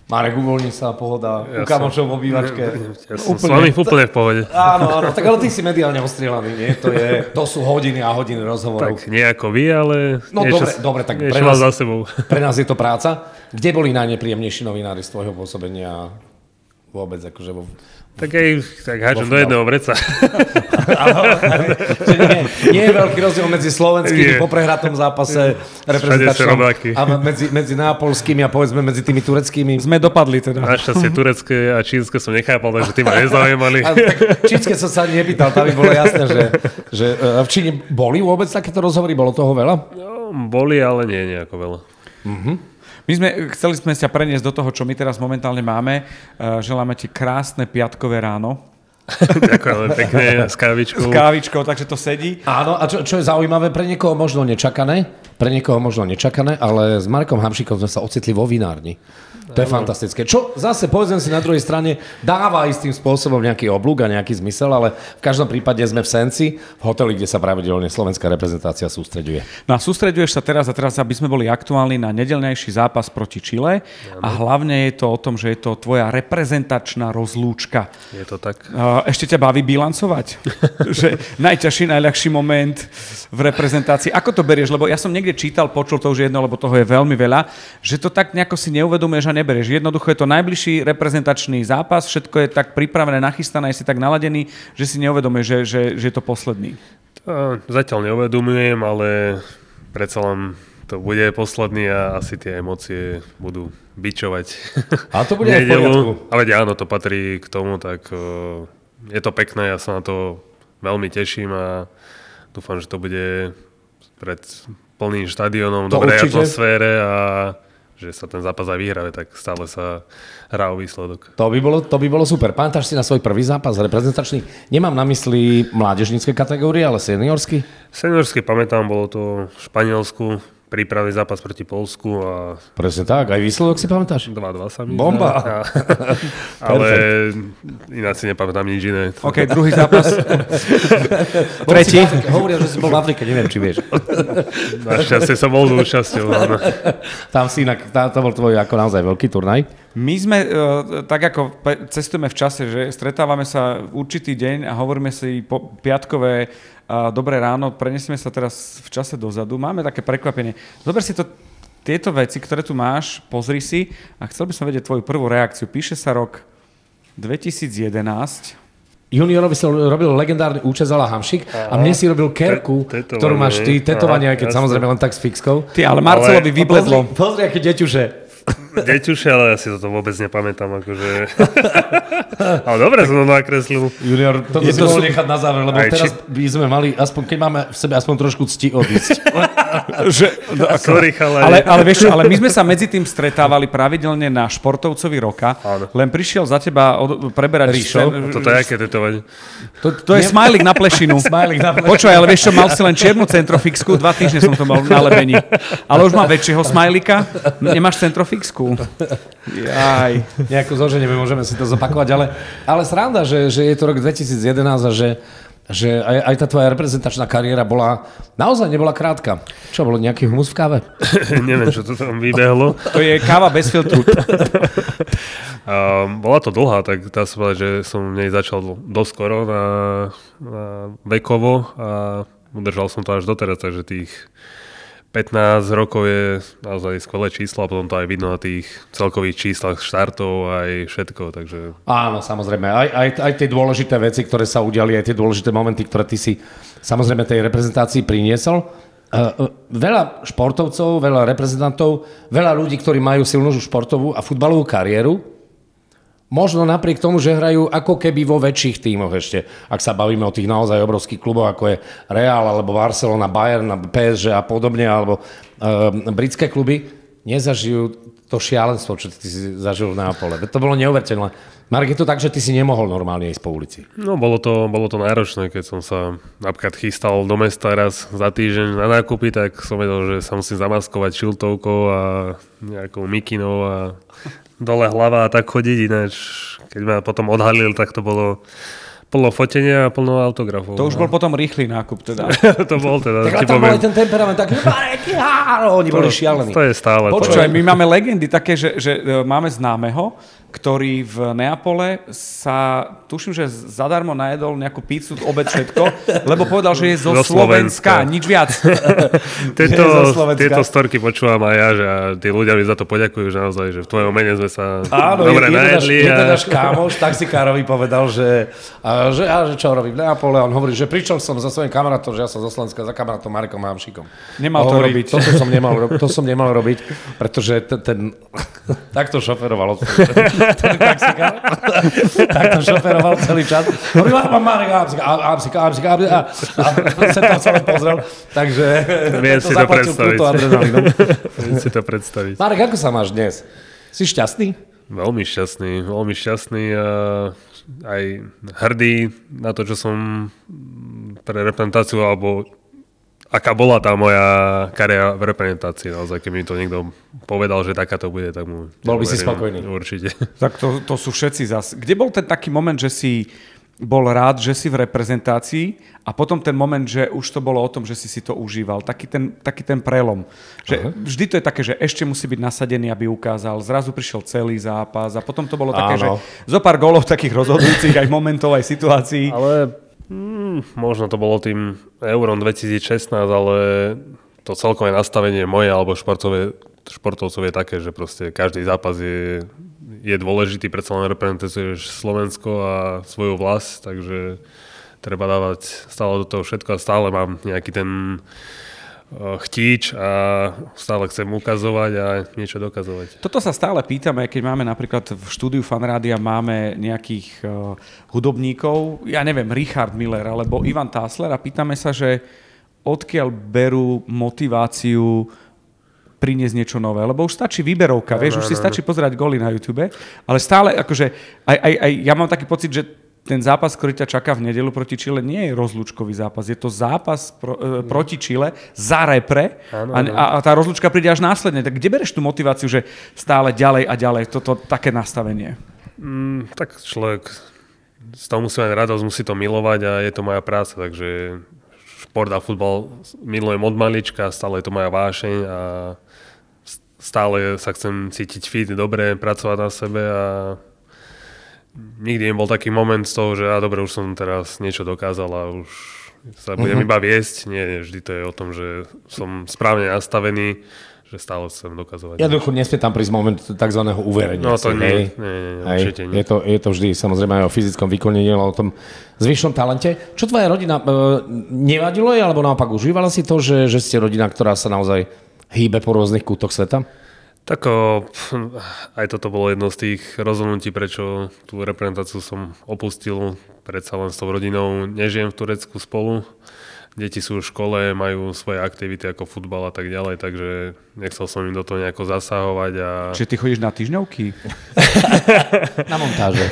Marek, uvoľni sa, pohoda, u kamošov v obývačke. Ja som s vami úplne v pohode. Áno, tak ale ty si mediálne ostrielaný, nie? To sú hodiny a hodiny rozhovorov. Tak nie ako vy, ale no dobre, tak pre nás je to práca. Kde boli najnepríjemnejší novinári z tvojho pôsobenia vôbec? Akože tak hádžem do jedného vreca. nie je veľký rozdiel medzi slovenskými po prehratom zápase reprezentačnom a medzi nápolskými a povedzme medzi tými tureckými. Sme dopadli teda. Našťastie turecké a čínske som nechápal, takže tí ma nezaujímali. Čínske som sa ani nepýtal, tam by bolo jasné, že v Číne boli vôbec takéto rozhovory? Bolo toho veľa? No, boli, ale nie nejako veľa. Chceli sme sa preniesť do toho, čo my teraz momentálne máme. Želáme ti krásne piatkové ráno. Ďakujem pekne, s kávičkou. S kávičkou, takže to sedí. Áno, a čo je zaujímavé, pre niekoho možno nečakané, ale s Markom Hamšikom sme sa ocitli vo vinárni. To je fantastické. Čo zase, povedzme si na druhej strane, dáva istým spôsobom nejaký oblúk a nejaký zmysel, ale v každom prípade sme v Senci, v hoteli, kde sa pravidelne slovenská reprezentácia sústreďuje. No a sústreďuješ sa teraz, aby sme boli aktuálni na nedeľnejší zápas proti Čile a hlavne je to o tom, že je to tvoja reprezentačná rozlúčka. Je to tak. Ešte ťa baví bilancovať? Že najťažší, najľahší moment v reprezentácii. Ako to berieš? Lebo ja som niekde čítal, počul to už jedno, lebo toho je veľmi veľa, že to tak nejako si neuvedomuješ a neberieš. Jednoducho je to najbližší reprezentačný zápas, všetko je tak pripravené, nachystané, si tak naladený, že si neuvedomuješ, že je to posledný. To zatiaľ neuvedomujem, ale predsa len to bude posledný a asi tie emócie budú bičovať. A to bude aj v poriadku. Ale áno, to patrí k tomu, tak je to pekné, ja sa na to veľmi teším a dúfam, že to bude pred plným štadiónom, dobrej atmosfére a že sa ten zápas aj vyhraje, tak stále sa hrá o výsledok. To by bolo super. Pamätáš si na svoj prvý zápas reprezentačný? Nemám na mysli mládežnícke kategórie, ale seniorský? Seniorský pamätám, bolo to v Španielsku, prípravný zápas proti Poľsku a... Presne tak, aj výsledok si pamätáš? 2-2 sa mi bomba! Ale ináč si nepamätám nič iné. OK, druhý zápas. Tretí. Hovoria, že si bol v Afrike, neviem, či vieš. Našťastie som bol súčasťou. Tam si inak, to bol tvoj ako naozaj veľký turnaj. My sme, tak ako cestujeme v čase, že stretávame sa určitý deň a hovoríme si piatkové dobré ráno, preniesieme sa teraz v čase dozadu. Máme také prekvapenie. Zober si tieto veci, ktoré tu máš, pozri si a chcel by som vedieť tvoju prvú reakciu. Píše sa rok 2011. Juniorovi si robil legendárny účes ala Hamšik a mne si robil kerku, ktorú máš ty, tetovanie, aj keď samozrejme len tak s fixkou. Ty, ale Marcelovi vybledlo. Pozri, aké deťuše. Deťuše, ale ja si toto vôbec nepamätám. Akože... ale dobre som to nakreslil. Junior, toto si mohol nechať na záver, lebo teraz by sme mali, aspoň, keď máme v sebe aspoň trošku cti odísť. Sorry, chalaj. Ale my sme sa medzi tým stretávali pravidelne na športovcovi roka, len prišiel za teba preberať Ríšo. Toto je aké tetovanie? To je smajlik na plešinu. Počúvaj, ale vieš čo, mal si len čiernu centrofixku, 2 týždne som to mal na lebení. Ale už mám väčšieho smajlika, nemáš centrofixku. Jaj. Nejako zoženieme, môžeme si to zopakovať, ale sranda, že je to rok 2011 a že aj tá tvoja reprezentačná kariéra nebola krátka. Čo, bolo nejaký humus v káve? Neviem, čo to tam vybehlo. To je káva bez filtru. Bola to dlhá, tak dá sa povedať, že som v nej začal doskoro na vekovo a udržal som to až doteraz, takže tých 15 rokov je naozaj skvelé číslo a potom to aj vidno na tých celkových číslach štartov aj všetko, takže... Áno, samozrejme, aj tie dôležité veci, ktoré sa udiali, aj tie dôležité momenty, ktoré ty si samozrejme tej reprezentácii priniesol. Veľa športovcov, veľa reprezentantov, veľa ľudí, ktorí majú silnú športovú a futbalovú kariéru, možno napriek tomu, že hrajú ako keby vo väčších tímoch ešte, ak sa bavíme o tých naozaj obrovských kluboch, ako je Real, alebo Barcelona, Bayern, PSG a podobne, alebo britské kluby, nezažijú to šialenstvo, čo ty si zažil v Neapole. To bolo neuveriteľné. Marek, je to tak, že ty si nemohol normálne ísť po ulici? No, bolo to náročné, keď som sa napríklad chystal do mesta raz za týždeň na nákupy, tak som vedel, že sa musím zamaskovať šiltovkou a nejakou mikinou a dole hlava a tak chodiť, ináč keď ma potom odhalil, tak to bolo plno fotenia a plno autografov. To už bol potom rýchly nákup teda. To bol teda. Tak tam bol aj ten temperament taký, oni boli šialení. To je stále. Počúvaj, my máme legendy také, že máme známeho, ktorý v Neapole sa, tuším, že zadarmo najedol nejakú pizzu, obed, všetko, lebo povedal, že je zo Slovenska, nič viac. Tieto storky počúvam aj ja, že tí ľudia mi za to poďakujú, že naozaj, že v tvojom mene sme sa dobre najedli. Áno, je kámoš taxikárovi povedal, že čo robí v Neapole, a on hovorí, že prišiel som za svojím kamarátom, že ja som zo Slovenska, za kamarátom Marekom Hamšikom. Nemal to robiť. To som nemal robiť, pretože ten takto šoferoval takto šoferoval celý čas. Hovorí, mám Marek Hamsik a sem tam sa len pozrel, takže viem si to predstaviť. Viem si to predstaviť. Marek, ako sa máš dnes? Si šťastný? Veľmi šťastný a aj hrdý na to, čo som pre reprezentáciu, alebo aká bola tá moja kariéra v reprezentácii. Naozaj, keď mi to niekto povedal, že taká to bude, tak mu... Bol by si spokojný. Určite. Tak to sú všetci zas. Kde bol ten taký moment, že si bol rád, že si v reprezentácii a potom ten moment, že už to bolo o tom, že si to užíval. Taký ten prelom. Že vždy to je také, že ešte musí byť nasadený, aby ukázal. Zrazu prišiel celý zápas a potom to bolo také, že zo pár gólov takých rozhodujúcich aj momentov, aj situácií. Ale možno to bolo tým Eurom 2016, ale to celkové nastavenie moje alebo športovcov je také, že proste každý zápas je dôležitý, predsa len reprezentuješ Slovensko a svoju vlast, takže treba dávať stále do toho všetko a stále mám nejaký ten chtíč a stále chcem ukazovať a niečo dokazovať. Toto sa stále pýtame, keď máme napríklad v štúdiu Fanrádia máme nejakých hudobníkov, ja neviem, Richard Miller alebo Ivan Tásler a pýtame sa, že odkiaľ berú motiváciu priniesť niečo nové, lebo už stačí výberovka, vieš, už si stačí pozerať góly na YouTube, ale stále akože aj ja mám taký pocit, že ten zápas, ktorý ťa čaká v nedeľu proti Čile, nie je rozlúčkový zápas. Je to zápas proti Čile za repre a tá rozlúčka príde až následne. Tak kde bereš tú motiváciu, že stále ďalej a ďalej toto také nastavenie? Tak človek z toho musí mať radosť, musí to milovať a je to moja práca, takže šport a futbal milujem od malička, stále je to moja vášeň a stále sa chcem cítiť fit, dobre, pracovať na sebe a nikdy nebol taký moment z toho, že dobre, už som teraz niečo dokázal a už sa budem iba viesť. Nie, vždy to je o tom, že som správne nastavený, že stále chcem dokazovať. Jednoducho nesmie tam prísť moment takzvaného uverenia. No to nie, určite nie. Je to vždy samozrejme aj o fyzickom vykonení, ale o tom zvyšnom talente. Čo tvoja rodina, nevadilo jej, alebo naopak užívala si to, že ste rodina, ktorá sa naozaj hýbe po rôznych kútoch sveta? Tak aj toto bolo jedno z tých rozhodnutí, prečo tú reprezentáciu som opustil. Predsa len s tou rodinou nežijem v Turecku spolu. Deti sú v škole, majú svoje aktivity ako futbal a tak ďalej, takže nechcel som im do toho nejako zasahovať. Čiže ty chodíš na týždňovky? Na montáže.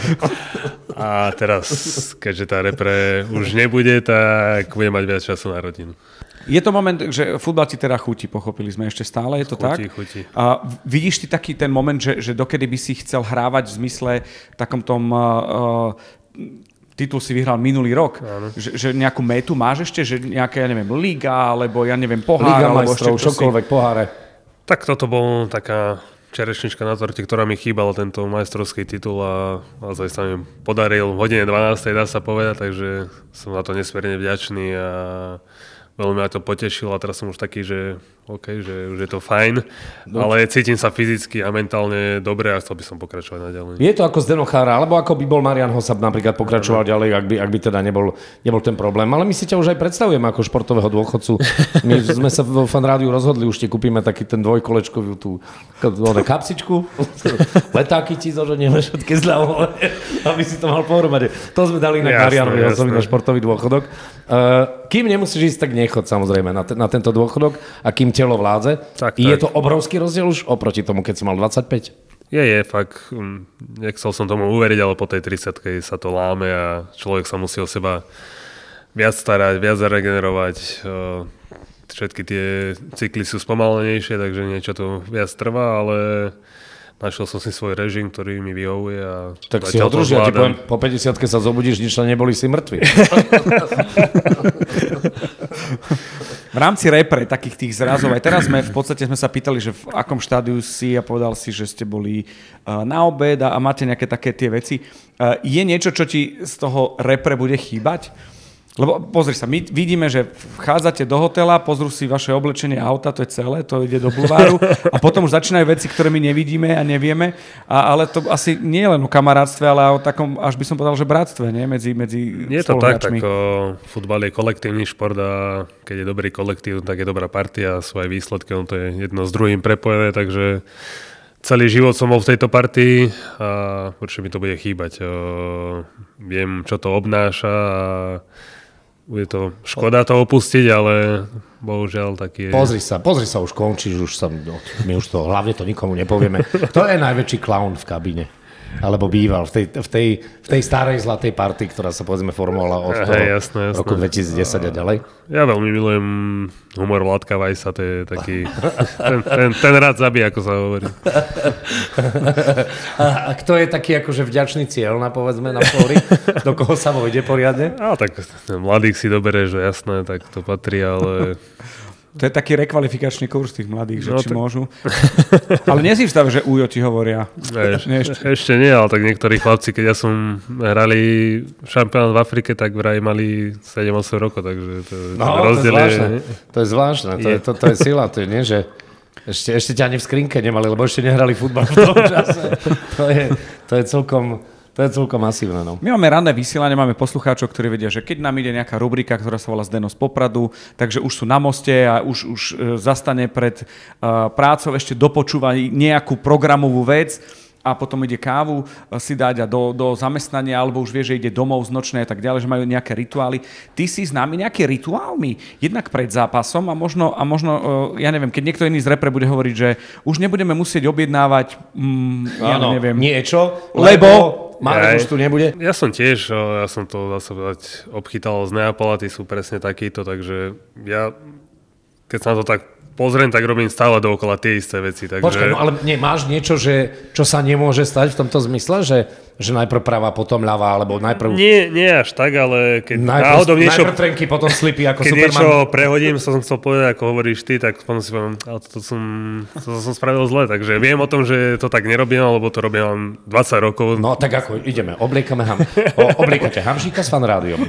A teraz, keďže tá repre už nebude, tak budem mať viac času na rodinu. Je to moment, že futbal ti teda chutí, pochopili sme ešte stále, je to tak? Chutí. A vidíš ty taký ten moment, že dokedy by si chcel hrávať v zmysle takom tom... titul si vyhral minulý rok, že nejakú métu máš ešte, že nejaká, ja neviem, liga, alebo ja neviem, pohár, liga alebo majstrov, čokoľvek, poháre. Tak toto bol taká čerešnička na torte, ktorá mi chýbala, tento majstrovský titul a naozaj sa mi podaril v hodine 12. dá sa povedať, takže som na to nesmierne vďačný a veľmi ma to potešilo a teraz som už taký, že OK, že už je to fajn, ale cítim sa fyzicky a mentálne dobre a chcel by som pokračovať naďalej. Je to ako Zdeno Chára, alebo ako by bol Marian Hosab napríklad pokračoval ďalej, ak by teda nebol ten problém. Ale my si ťa už aj predstavujeme ako športového dôchodcu. My sme sa vo Fanrádiu rozhodli, už ti kúpime taký ten dvojkolečkovú tú kapsičku, letáky ti zoženieme všetky zľavo, aby si to mal pohromade. To sme dali inak Marianovi Hosabovi na športový dôchodok. Kým nemusíš ísť, tak nechod samozrejme na tento dôchodok a kým telo vládze. Je to obrovský rozdiel už oproti tomu, keď si mal 25? Je, fakt. Nechcel som tomu uveriť, ale po tej 30-ke sa to láme a človek sa musí o seba viac starať, viac zaregenerovať. Všetky tie cykly sú spomalenejšie, takže niečo to viac trvá, ale našiel som si svoj režim, ktorý mi vyhovuje a tak si ho drží, ja ti poviem, po 50-ke sa zobudíš, nič neboli, si mŕtvy. V rámci repre, takých tých zrazov, aj teraz sme sa pýtali, že v akom štádiu si a povedal si, že ste boli na obed a máte nejaké také tie veci. Je niečo, čo ti z toho repre bude chýbať? Lebo pozri sa, my vidíme, že vchádzate do hotela, pozrú si vaše oblečenie auta, to je celé, to ide do bulváru a potom už začínajú veci, ktoré my nevidíme a nevieme, ale to asi nie je len o kamarátstve, ale o takom, až by som povedal, že bratstve, nie? Medzi je to tak, futbal je kolektívny šport a keď je dobrý kolektív, tak je dobrá partia a sú aj výsledky, to je jedno s druhým prepojené, takže celý život som bol v tejto partii a určite mi to bude chýbať. Viem, čo to obnáša a bude to škoda to opustiť, ale bohužiaľ taký je. Pozri sa, už končíš, my už to, hlavne to nikomu nepovieme. Kto je najväčší klaun v kabíne? Alebo býval v tej starej zlatej partii, ktorá sa povedzme formovala od toho roku 2010 a ďalej? Ja veľmi milujem humor Vládka Vajsa, to je taký, ten rád zabíja, ako sa hovorí. A kto je taký akože vďačný cieľ, povedzme, na fóri? Do koho sa vojde poriadne? Tak mladých si dobereš, že jasné, tak to patrí, ale... To je taký rekvalifikačný kurz tých mladých, že či môžu. Ale nie si vstav, že ujo ti hovoria. Ešte nie, ale tak niektorí chlapci, keď ja som hrali šampionát v Afrike, tak vraj mali 7-8 rokov, takže to je rozdielne. To je zvláštne, to je sila, to je nie, že ešte ťa ani v skrinke nemali, lebo ešte nehrali futbal v tom čase. To je celkom masívne. No. My máme ranné vysielanie, máme poslucháčov, ktorí vedia, že keď nám ide nejaká rubrika, ktorá sa volá Zdeno z Popradu, takže už sú na moste a už zastane pred prácou, ešte dopočúva nejakú programovú vec a potom ide kávu si dať a do zamestnania, alebo už vie, že ide domov z nočnej a tak ďalej, že majú nejaké rituály. Ty si známy nejaké rituálmi? Jednak pred zápasom a možno ja neviem, keď niekto iný z repre bude hovoriť, že už nebudeme musieť objednávať neviem, niečo, lebo Marek už tu nebude. Ja som to zase obchytal z Neapola, tí sú presne takíto, takže ja, keď sa na to tak pozriem, tak robím stále dookola tie isté veci. Takže... Počkaj, ale máš niečo, čo sa nemôže stať v tomto zmysle, že najprv práva, potom ľava, alebo najprv... Nie až tak, ale keď náhodou niečo... Najprv trenky, potom slipy ako keď Superman. Keď niečo prehodím, som chcel povedať, ako hovoríš ty, tak potom si poviem, ale to som spravil zle, takže viem o tom, že to tak nerobím, lebo to robím 20 rokov. No tak ako, ideme, obliekate hamšíka s fanrádiom.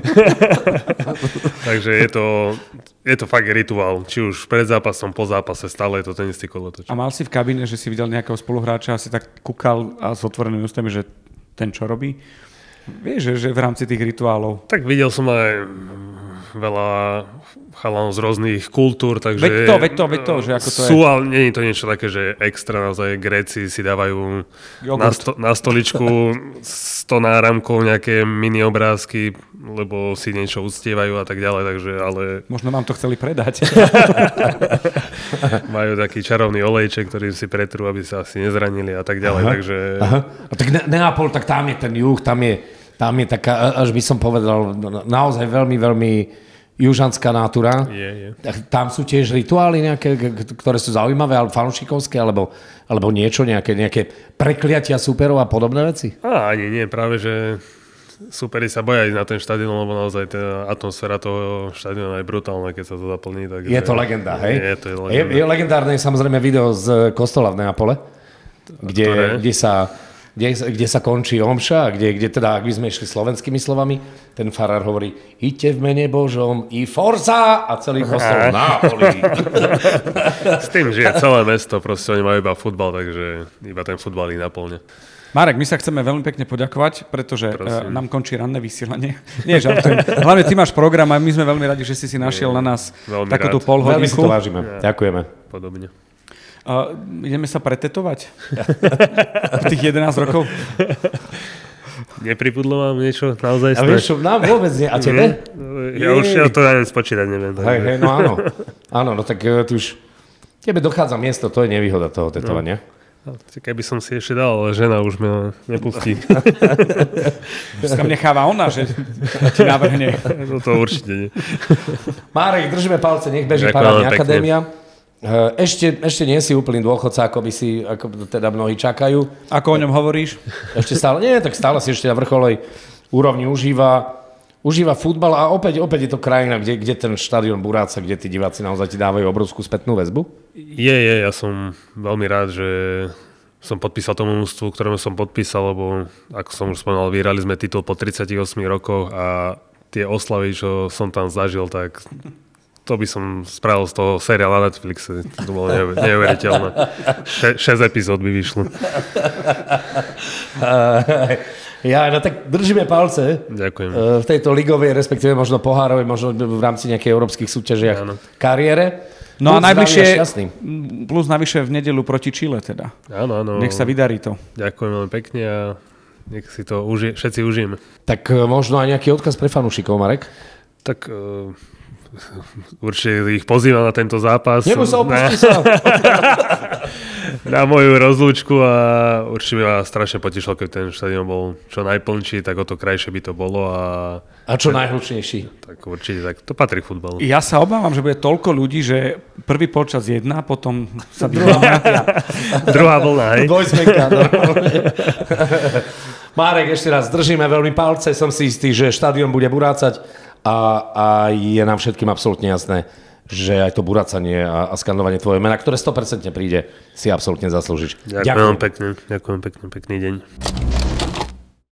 Takže je to fakt rituál, či už pred zápasom, po zápase, stále je to ten istý kolotoč. A mal si v kabíne, že si videl nejakého spoluhráča a si tak kúkal a s otvorenými ústami, že ten čo robí? Vieš, že v rámci tých rituálov. Tak videl som aj veľa chalanov z rôznych kultúr, takže... Veď to, že ako to sú, ale nie je to niečo také, že extra, naozaj Gréci si dávajú na stoličku 100 náramkov, nejaké mini obrázky, lebo si niečo uctievajú a tak ďalej, takže ale... Možno nám to chceli predať. Majú taký čarovný olejček, ktorý si pretrú, aby sa asi nezranili a tak ďalej, takže... A tak Neapol, tak tam je ten juh, tam je taká, až by som povedal, naozaj veľmi, veľmi južanská nátura. Je. Tam sú tiež rituály nejaké, ktoré sú zaujímavé, ale fanúšikovské, alebo niečo, nejaké prekliatia súperov a podobné veci? Ani nie, práve, že súperi sa boja ísť na ten štadión, lebo naozaj tá atmosféra toho štadióna je brutálna, keď sa to zaplní. Takže... Je to legenda, hej? To je legenda. Je legendárne samozrejme video z kostola v Neapole, kde sa končí omša, kde teda, ak by sme išli slovenskými slovami, ten farár hovorí "Iďte v mene Božom i forza" a celý kostol Nápoli. S tým žije celé mesto, proste oni majú iba futbal, takže iba ten futbal ich naplňa. Marek, my sa chceme veľmi pekne poďakovať, pretože nám končí ranné vysielanie. Nie, žartujem. Hlavne ty máš program a my sme veľmi radi, že si našiel na nás takúto polhodinku. Veľmi si to vážime. Ďakujeme. Podobne. Ideme sa pretetovať? Tých 11 rokov? Nepripudlo vám niečo naozaj? A vieš čo, nám vôbec nie. A tebe? Ja to ani spočítať neviem. Hej, no áno. Áno, no tak ty už... Tebe dochádza miesto, to je nevýhoda toho tetovania. Keby som si ešte dal, ale žena už ma nepustí. Tam necháva ona, že ti navrhne. No to určite nie. Márek, držíme palce, nech beží Parádna akadémia. Ešte nie si úplný dôchodca, ako teda mnohí čakajú. Ako o ňom hovoríš? Ešte stále, nie, tak stále si ešte na vrcholej úrovni užíva futbal a opäť je to krajina, kde ten štadión buráca, kde tí diváci naozaj ti dávajú obrovskú spätnú väzbu? Ja som veľmi rád, že som podpísal tomu mústvu, ktorému som podpísal, lebo ako som už spomínal, vyhrali sme titul po 38 rokoch a tie oslavy, čo som tam zažil, tak to by som spravil z toho seriál na Netflixe. To bolo neuveriteľné. 6 epizód by vyšlo. Ja, no tak držíme palce. Ďakujem. V tejto ligovej, respektíve možno pohárovej, možno v rámci nejakej európskych súťažiach kariére. No a najbližšie, plus navyše v nedeľu proti Chile teda. Áno. Nech sa vydarí to. Ďakujem veľmi pekne a nech si to všetci užijeme. Tak možno aj nejaký odkaz pre fanúšikov, Marek? Tak určite ich pozývam na tento zápas. Nebuď sa opustí sa. Na moju rozlúčku a určite ma strašne potešilo, keď ten štadión bol čo najplnší, tak o to krajšie by to bolo. A čo najhlučnejší? Tak určite, tak to patrí k futbalu. Ja sa obávam, že bude toľko ľudí, že prvý polčas 1, potom sa druhá druhá vlna, hej? Dvojsmenka, no. Marek, ešte raz držíme veľmi palce, som si istý, že štadión bude burácať a je nám všetkým absolútne jasné, že aj to buracanie a skandovanie tvojho mena, ktoré 100% príde, si absolútne zaslúžiš. Ďakujem pekne, pekný deň.